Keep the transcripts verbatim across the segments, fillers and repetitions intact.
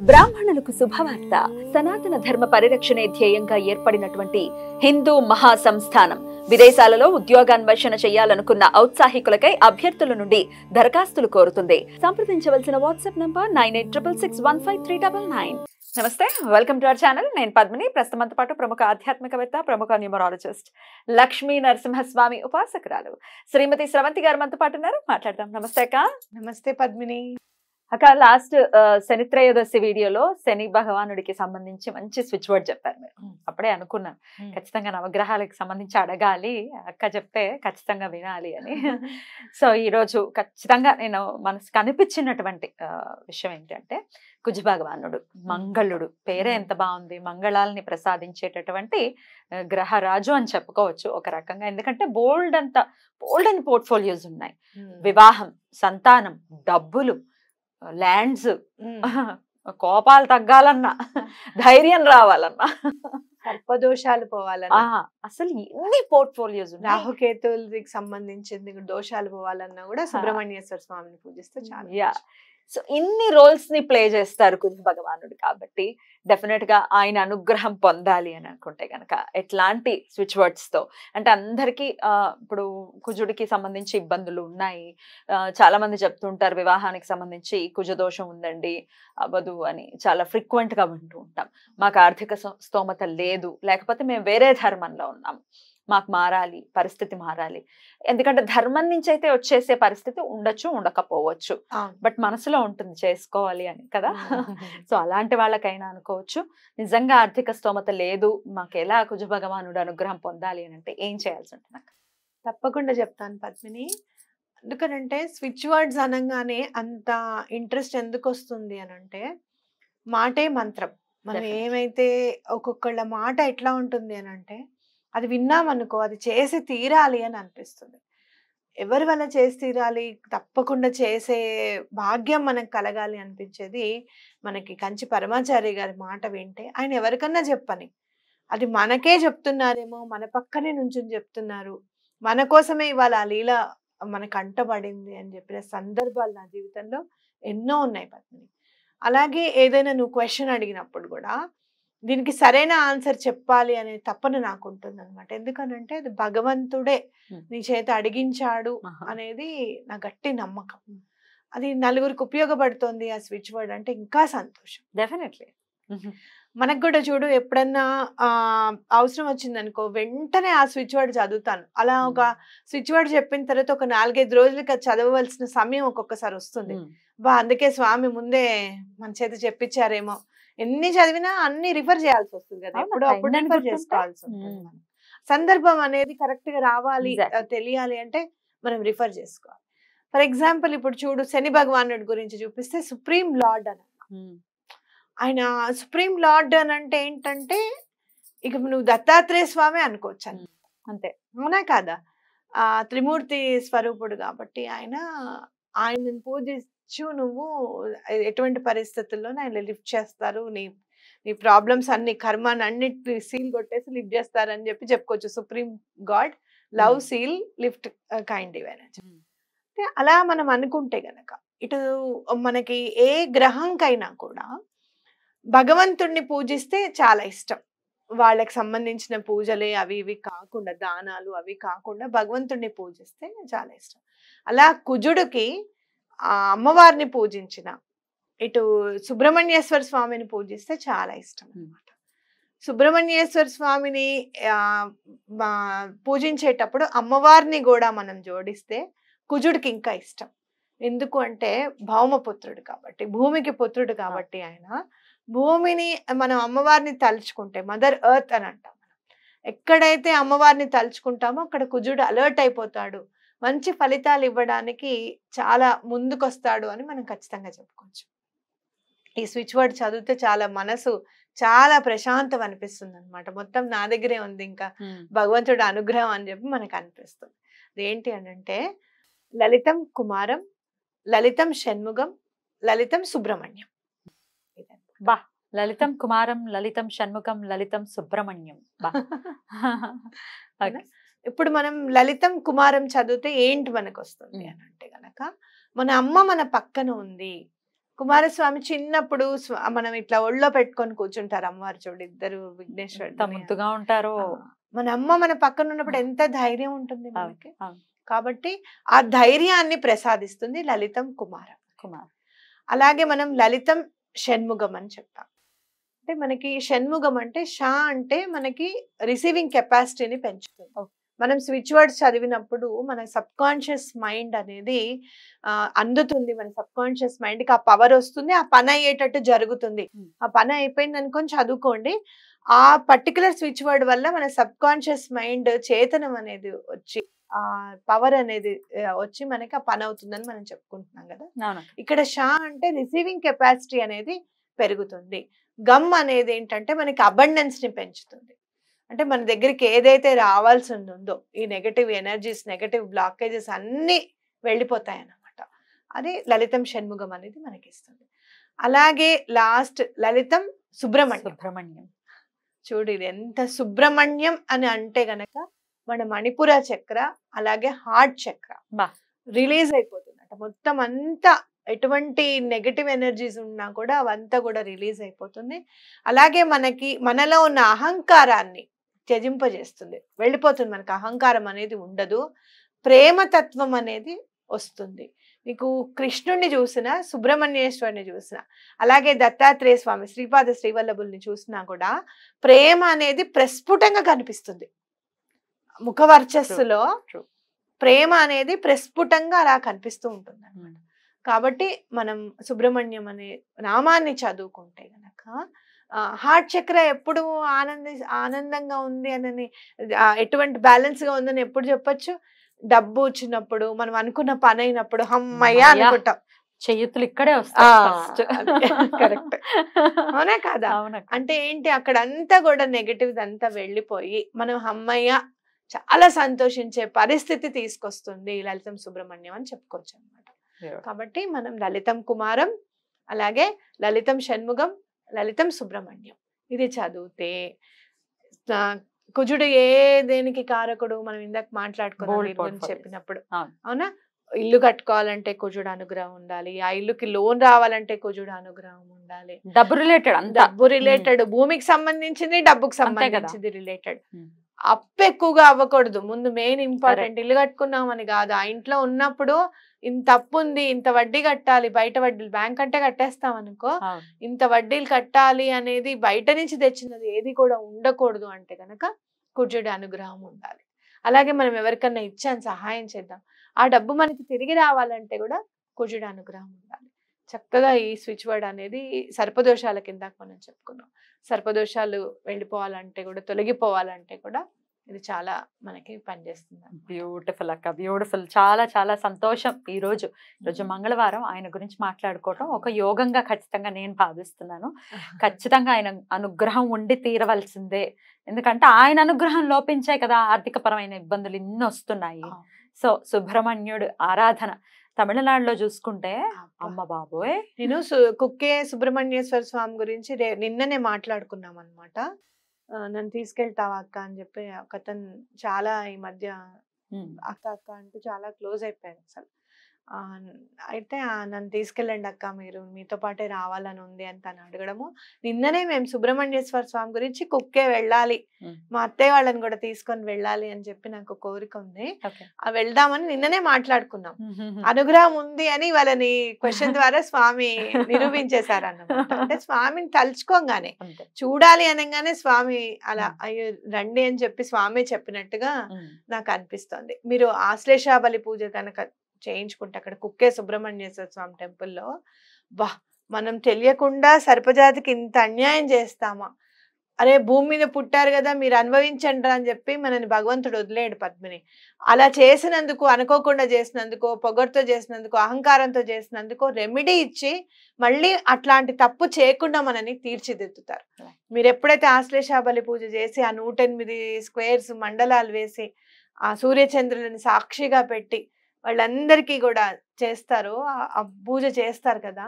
బ్రాహ్మణులకు శుభవార్త. సనాతన ధర్మ పరిరక్షణే ధ్యేయంగా ఏర్పడినటువంటి హిందూ మహాసంస్థానం విదేశాలలో ఉద్యోగాన్వేషణ చేయాలనుకున్న ఔత్సాహికులకై అభ్యర్థుల నుండి దరఖాస్తులు కోరుతుంది. సంప్రదించవలసిన WhatsApp number nine eight triple six one five three double nine. Namaste, welcome to our channel. నేను పద్మిని. ప్రస్తుతంతో పాటు ప్రముఖ ఆధ్యాత్మికవేత్త, ప్రముఖ న్యూమరాలజిస్ట్ లక్ష్మీ నరసింహస్వామి ఉపాసకురాలు శ్రీమతి స్రవంతి గారు మనతో పాటు ఉన్నారు. మాట్లాడదాం. నమస్తే అక్క. నమస్తే పద్మిని. అక్క, లాస్ట్ శనిత్రయోదశి వీడియోలో శని భగవానుడికి సంబంధించి మంచి స్విచ్ వర్డ్ చెప్పారు మీరు. అప్పుడే అనుకున్నాను ఖచ్చితంగా నవగ్రహాలకు సంబంధించి అడగాలి, అక్క చెప్తే ఖచ్చితంగా వినాలి అని. సో ఈ రోజు ఖచ్చితంగా నేను మనసుకు అనిపించినటువంటి విషయం ఏంటంటే, కుజ భగవానుడు మంగళుడు, పేరే ఎంత బాగుంది, మంగళాలని ప్రసాదించేటటువంటి గ్రహరాజు అని చెప్పుకోవచ్చు ఒక రకంగా. ఎందుకంటే బోల్డ్ అంత బోల్డ్ అండ్ పోర్ట్ఫోలియోస్ ఉన్నాయి. వివాహం, సంతానం, డబ్బులు, ల్యాండ్స్, కోపాలు తగ్గాలన్నా, ధైర్యం రావాలన్నా, సర్పదోషాలు పోవాలన్నా, అసలు ఎన్ని పోర్ట్ఫోలియోస్ ఉన్నాయి. రాహుకేతువులకి సంబంధించింది దోషాలు పోవాలన్నా కూడా సుబ్రహ్మణ్యేశ్వర స్వామిని పూజిస్తే చాలా. యా, సో ఇన్ని రోల్స్ ని ప్లే చేస్తారు కుజ భగవానుడు. కాబట్టి డెఫినెట్ గా ఆయన అనుగ్రహం పొందాలి అని అనుకుంటే గనక ఎట్లాంటి స్విచ్ వర్డ్స్ తో, అంటే అందరికీ ఆ ఇప్పుడు కుజుడికి సంబంధించి ఇబ్బందులు ఉన్నాయి. ఆ చాలా మంది చెప్తుంటారు వివాహానికి సంబంధించి కుజదోషం ఉందండి, అవ్వదు అని చాలా ఫ్రీక్వెంట్ గా వింటూ ఉంటాం. మాకు ఆర్థిక స్తోమత లేదు, లేకపోతే మేము వేరే ధర్మంలో ఉన్నాం, మాకు మారాలి, పరిస్థితి మారాలి. ఎందుకంటే ధర్మం నుంచి అయితే వచ్చేసే పరిస్థితి ఉండొచ్చు, ఉండకపోవచ్చు, బట్ మనసులో ఉంటుంది చేసుకోవాలి అని కదా. సో అలాంటి వాళ్ళకైనా అనుకోవచ్చు, నిజంగా ఆర్థిక స్తోమత లేదు, మాకు ఎలా కుజ భగవానుడు అనుగ్రహం పొందాలి అని అంటే ఏం చేయాల్సి ఉంటుంది? తప్పకుండా చెప్తాను పద్మిని. ఎందుకనంటే స్విచ్ వర్డ్స్ అనగానే అంత ఇంట్రెస్ట్ ఎందుకు వస్తుంది అని అంటే, మాటే మంత్రం. మనం ఏమైతే ఒక్కొక్కళ్ళ మాట ఎట్లా ఉంటుంది అని అంటే, అది విన్నామనుకో అది చేసి తీరాలి అని అనిపిస్తుంది. ఎవరి వల్ల చేసి తీరాలి, తప్పకుండా చేసే భాగ్యం మనకు కలగాలి అనిపించేది మనకి కంచి పరమాచార్య గారి మాట వింటే. ఆయన ఎవరికన్నా చెప్పని, అది మనకే చెప్తున్నారేమో, మన పక్కనే నుంచి చెప్తున్నారు, మన కోసమే ఇవాళ ఆ లీల మనకు అంటబడింది అని చెప్పిన సందర్భాలు నా జీవితంలో ఎన్నో ఉన్నాయి పద్మిని. అలాగే ఏదైనా నువ్వు క్వశ్చన్ అడిగినప్పుడు కూడా దీనికి సరైన ఆన్సర్ చెప్పాలి అనే తపన నాకు ఉంటుంది అనమాట. ఎందుకనంటే అది భగవంతుడే నీ చేత అడిగించాడు అనేది నా గట్టి నమ్మకం. అది నలుగురికి ఉపయోగపడుతుంది ఆ స్విచ్ వర్డ్ అంటే ఇంకా సంతోషం. డెఫినెట్లీ. మనకు కూడా చూడు, ఎప్పుడన్నా ఆ అవసరం వచ్చింది అనుకో, వెంటనే ఆ స్విచ్ వర్డ్ చదువుతాను. అలా ఒక స్విచ్ వర్డ్ చెప్పిన తర్వాత ఒక నాలుగైదు రోజులకి అది చదవవలసిన సమయం ఒక్కొక్కసారి వస్తుంది. బా అందుకే స్వామి ముందే మన చేత చెప్పించారేమో. ఎన్ని చదివినా అన్ని రిఫర్ చేయాల్సి వస్తుంది కదా, ఎప్పుడు అప్పుడు రిఫర్ చేసుకోవాల్సి ఉంటుంది. సందర్భం అనేది కరెక్ట్ గా రావాలి, తెలియాలి అంటే మనం రిఫర్ చేసుకోవాలి. ఫర్ ఎగ్జాంపుల్ ఇప్పుడు చూడు, శని భగవానుడి గురించి చూపిస్తే సుప్రీం లార్డ్ అని, ఆయన సుప్రీం లార్డ్ అని అంటే ఏంటంటే ఇక నువ్వు దత్తాత్రేయ స్వామి అనుకోవచ్చు అని, అంతే అవునా కాదా? ఆ త్రిమూర్తి స్వరూపుడు కాబట్టి ఆయన ఆయనను పూజిస్తూ నువ్వు ఎటువంటి పరిస్థితుల్లో ఆయన లిఫ్ట్ చేస్తారు, నీ నీ ప్రాబ్లమ్స్ అన్ని కర్మాన్ని అన్నిటి సీల్ కొట్టేసి లిఫ్ట్ చేస్తారు అని చెప్పి చెప్పుకోవచ్చు. Supreme god, love seal, lift kind divine అని చెప్పి అలా మనం అనుకుంటే గనక, ఇటు మనకి ఏ గ్రహంకైనా కూడా భగవంతుణ్ణి పూజిస్తే చాలా ఇష్టం. వాళ్ళకి సంబంధించిన పూజలే అవి ఇవి కాకుండా, దానాలు అవి కాకుండా భగవంతుణ్ణి పూజిస్తే చాలా ఇష్టం. అలా కుజుడికి ఆ అమ్మవారిని పూజించిన, ఇటు సుబ్రహ్మణ్యేశ్వర స్వామిని పూజిస్తే చాలా ఇష్టం అన్నమాట. సుబ్రహ్మణ్యేశ్వర స్వామిని ఆ పూజించేటప్పుడు అమ్మవారిని కూడా మనం జోడిస్తే కుజుడికి ఇంకా ఇష్టం. ఎందుకు అంటే భౌమపుత్రుడు కాబట్టి, భూమికి పుత్రుడు కాబట్టి ఆయన భూమిని మనం అమ్మవారిని తలుచుకుంటే, మదర్ ఎర్త్ అని అంటాం మనం, ఎక్కడైతే అమ్మవారిని తలుచుకుంటామో అక్కడ కుజుడు అలర్ట్ అయిపోతాడు, మంచి ఫలితాలు ఇవ్వడానికి చాలా ముందుకొస్తాడు అని మనం ఖచ్చితంగా చెప్పుకోవచ్చు. ఈ స్విచ్ వర్డ్ చదివితే చాలా మనసు చాలా ప్రశాంతం అనిపిస్తుంది అనమాట. మొత్తం నా దగ్గరే ఉంది, ఇంకా భగవంతుడు అనుగ్రహం అని చెప్పి మనకు అనిపిస్తుంది. అదేంటి అని అంటే, లలితం కుమారం, లలితం షణ్ముగం, లలితం సుబ్రహ్మణ్యం. బా, లలితం కుమారం, లలితం షణ్ముఖం, లలితం సుబ్రహ్మణ్యం. ఇప్పుడు మనం లలితం కుమారం చదివితే ఏంటి మనకు వస్తుంది అని అంటే గనక, మన అమ్మ మన పక్కన ఉంది, కుమారస్వామి చిన్నప్పుడు స్వ- మనం ఇట్లా ఒళ్ళో పెట్టుకొని కూర్చుంటారు అమ్మవారు చూడు ఇద్దరు విఘ్నేశ్వరుడు ఎంత ముద్దుగా ఉంటారో. మన అమ్మ మన పక్కన ఉన్నప్పుడు ఎంత ధైర్యం ఉంటుంది అవును, మనకి. అవును. కాబట్టి ఆ ధైర్యాన్ని ప్రసాదిస్తుంది లలితం కుమారం. కుమార్ అలాగే మనం లలితం షణ్ముఖం అని చెప్తాం. అంటే మనకి షణ్ముఖం అంటే షా అంటే మనకి రిసీవింగ్ కెపాసిటీని పెంచుతుంది. ఓకే. మనం స్విచ్ వర్డ్స్ చదివినప్పుడు మన సబ్ కాన్షియస్ మైండ్ అనేది ఆ, అందుతుంది. మన సబ్ కాన్షియస్ మైండ్ కి ఆ పవర్ వస్తుంది, ఆ పని అయ్యేటట్టు జరుగుతుంది. Hmm. ఆ పని అయిపోయింది అనుకొని చదువుకోండి. ఆ పర్టికులర్ స్విచ్ వర్డ్ వల్ల మన సబ్ కాన్షియస్ మైండ్ చేతనం అనేది వచ్చి ఆ పవర్ అనేది ఆ, వచ్చి మనకి ఆ పని అవుతుందని మనం చెప్పుకుంటున్నాం కదా. అవును. ఇక్కడ షా అంటే రిసీవింగ్ కెపాసిటీ అనేది పెరుగుతుంది. గమ్ అనేది ఏంటంటే మనకి అబండెన్స్ ని పెంచుతుంది. అంటే మన దగ్గరికి ఏదైతే రావాల్సి ఉందో ఈ నెగటివ్ ఎనర్జీస్, నెగటివ్ బ్లాకేజెస్ అన్నీ వెళ్ళిపోతాయి అన్నమాట. అది లలితం షణ్ముఖం అనేది మనకి ఇస్తుంది. అలాగే లాస్ట్ లలితం సుబ్రహ్మణ్యం. సుబ్రహ్మణ్యం చూడు ఇది ఎంత సుబ్రహ్మణ్యం అని అంటే గనక మన మణిపుర చక్ర అలాగే హార్ట్ చక్ర బా. రిలీజ్ అయిపోతుందట. మొత్తం అంతా ఎటువంటి నెగటివ్ ఎనర్జీస్ ఉన్నా కూడా అవంతా కూడా రిలీజ్ అయిపోతుంది. అలాగే మనకి మనలో ఉన్న అహంకారాన్ని త్యజింపజేస్తుంది, వెళ్ళిపోతుంది. మనకి అహంకారం అనేది ఉండదు, ప్రేమతత్వం అనేది వస్తుంది. మీకు కృష్ణుడిని చూసిన, సుబ్రహ్మణ్యేశ్వరిని చూసిన, అలాగే దత్తాత్రేయ స్వామి, శ్రీపాద శ్రీవల్లభుల్ని చూసినా కూడా ప్రేమ అనేది ప్రస్ఫుటంగా కనిపిస్తుంది. ముఖవర్చస్సులో True. ప్రేమ అనేది ప్రస్ఫుటంగా అలా కనిపిస్తూ ఉంటుంది అన్నమాట. కాబట్టి మనం సుబ్రహ్మణ్యం అనే నామాన్ని చదువుకుంటే గనక హార్ట్ చక్ర ఎప్పుడు ఆనంద ఆనందంగా ఉంది అని, ఆ, ఎటువంటి బ్యాలెన్స్ గా ఉందని ఎప్పుడు చెప్పొచ్చు? డబ్బు వచ్చినప్పుడు, మనం అనుకున్న పని అయినప్పుడు హమ్మయ్య అమ్మయ్య. అనుకుంటాం. చెయ్యతులు ఇక్కడే వస్తాయి ఆ, first. అదే, correct. అవునా కాదా? అవునక్క. అంటే ఏంటి, అక్కడ అంతా కూడా నెగటివ్ అంతా వెళ్ళిపోయి మనం హమ్మయ్య చాలా సంతోషించే పరిస్థితి తీసుకొస్తుంది ఈ లలితం సుబ్రహ్మణ్యం అని చెప్పుకోవచ్చు అనమాట. కాబట్టి మనం లలితం కుమారం, అలాగే లలితం షణ్ముఖం, లలితం సుబ్రహ్మణ్యం ఇది చదివితే ఆ, కుజుడు ఏ దేనికి కారకుడు మనం ఇందాక మాట్లాడుకున్నాం Bold దీని గురించి portfolios. చెప్పినప్పుడు. అవును. అవునా? ఇల్లు కట్టుకోవాలంటే కుజుడు అనుగ్రహం ఉండాలి, ఆ ఇల్లుకి లోన్ రావాలంటే కుజుడు అనుగ్రహం ఉండాలి, డబ్బు రిలేటెడ్ అంతా. డబ్బు రిలేటెడ్, భూమికి సంబంధించింది, డబ్బుకి అంతే కదా. సంబంధించింది రిలేటెడ్. ఉమ్. అప్పు ఎక్కువగా అవ్వకూడదు ముందు, మెయిన్ ఇంపార్టెంట్. ఇల్లు కట్టుకున్నామని కాదు, ఆ ఇంట్లో ఉన్నప్పుడు ఇంత అప్పు ఉంది, ఇంత వడ్డీ కట్టాలి, బయట వడ్డీలు బ్యాంక్ అంటే కట్టేస్తాం అనుకో, అవును. ఇంత వడ్డీలు కట్టాలి అనేది బయట నుంచి తెచ్చినది ఏది కూడా ఉండకూడదు. అంటే కనుక కుజుడి అనుగ్రహం ఉండాలి. అలాగే మనం ఎవరికన్నా ఇచ్చాం, సహాయం చేద్దాం, ఆ డబ్బు మనకి తిరిగి రావాలంటే కూడా కుజుడి అనుగ్రహం ఉండాలి. చక్కగా ఈ స్విచ్ వర్డ్ అనేది సర్పదోషాల కింద మనం చెప్పుకున్నాం. సర్పదోషాలు వెళ్ళిపోవాలంటే కూడా, తొలగిపోవాలంటే కూడా ఇది చాలా మనకి పనిచేస్తుంది. బ్యూటిఫుల్ అక్క, బ్యూటిఫుల్. చాలా చాలా సంతోషం. ఈ రోజు రోజు మంగళవారం ఆయన గురించి మాట్లాడుకోవటం ఒక యోగంగా ఖచ్చితంగా నేను భావిస్తున్నాను. ఖచ్చితంగా ఆయన అనుగ్రహం ఉండి తీరవలసిందే. ఎందుకంటే ఆయన అనుగ్రహం లోపించే కదా ఆర్థిక పరమైన ఇబ్బందులు ఇన్ని వస్తున్నాయి. సో సుబ్రహ్మణ్యుడు ఆరాధన తమిళనాడులో చూసుకుంటే అమ్మ బాబోయ్. నేను కుక్కే సుబ్రహ్మణ్యేశ్వర స్వామి గురించి రే- నిన్ననే మాట్లాడుకున్నాం అనమాట. నన్ను తీసుకెళ్తావా అక్క అని చెప్పి ఒక అతను చాలా ఈ మధ్య ఉమ్. అక్క అక్క అంటూ చాలా క్లోజ్ అయిపోయారు అసలు. ఆ, అయితే ఆ, నన్ను తీసుకెళ్ళండి అక్క, మీరు మీతో పాటే రావాలని ఉంది అని తను అడగడము. నిన్ననే మేము సుబ్రహ్మణ్యేశ్వర స్వామి గురించి కుక్కే వెళ్ళాలి, ఉమ్. మా అత్తయ్య వాళ్ళని కూడా తీసుకొని వెళ్ళాలి అని చెప్పి నాకు కోరిక ఉంది. Okay. ఆ వెళ్దామని నిన్ననే మాట్లాడుకున్నాం. ఉహుహు. అనుగ్రహం ఉంది అని వాళ్ళని క్వశ్చన్ ద్వారా స్వామి నిరూపించేశారు అన్నమాట. అంటే స్వామిని తలుచుకోగానే, అంతే. చూడాలి అనగానే స్వామి అలా ఉమ్. అయ్యో రండి అని చెప్పి స్వామి చెప్పినట్టుగా ఉమ్. నాకు అనిపిస్తుంది. మీరు ఆశ్లేష బలి పూజ కనుక చేయించుకుంటే అక్కడ కుక్కే సుబ్రహ్మణ్యేశ్వర స్వామి టెంపుల్లో, వా, మనం తెలియకుండా సర్పజాతికి ఇంత అన్యాయం చేస్తామా, అరే భూమి మీద పుట్టారు కదా మీరు అనుభవించండి అని చెప్పి మనని భగవంతుడు వదిలేడు పద్మిని. అలా చేసినందుకు, అనుకోకుండా చేసినందుకు, పొగరుతో చేసినందుకు, అహంకారంతో చేసినందుకు రెమెడీ ఇచ్చి మళ్ళీ అట్లాంటి తప్పు చేయకుండా మనని తీర్చిదిద్దుతారు. మీరు ఎప్పుడైతే ఆశ్లేష బలి పూజ చేసి ఆ నూట ఎనిమిది స్క్వేర్స్ మండలాలు వేసి ఆ సూర్యచంద్రులని సాక్షిగా పెట్టి వాళ్ళందరికీ కూడా చేస్తారు, ఆ పూజ చేస్తారు కదా,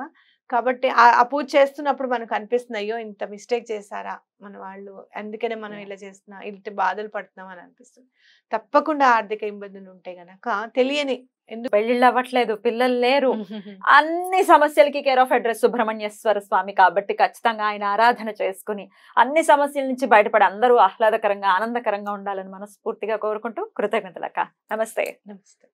కాబట్టి ఆ ఆ పూజ చేస్తున్నప్పుడు మనకు అనిపిస్తుంది అయ్యో ఇంత మిస్టేక్ చేశారా మన వాళ్ళు, అందుకనే మనం Yeah. ఇలా చేస్తున్నాం, ఇంత బాధలు పడుతున్నాం అని అనిపిస్తుంది. తప్పకుండా ఆర్థిక ఇబ్బందులు ఉంటే గనక తెలియని ఎందుకు పెళ్లిళ్ళు అవ్వట్లేదు, పిల్లలు లేరు, అన్ని సమస్యలకి care of address Subrahmanyeswara Swamy కాబట్టి ఖచ్చితంగా ఆయన ఆరాధన చేసుకుని అన్ని సమస్యల నుంచి బయటపడి అందరూ ఆహ్లాదకరంగా ఆనందకరంగా ఉండాలని మనస్ఫూర్తిగా కోరుకుంటూ కృతజ్ఞతలక్క. నమస్తే. నమస్తే.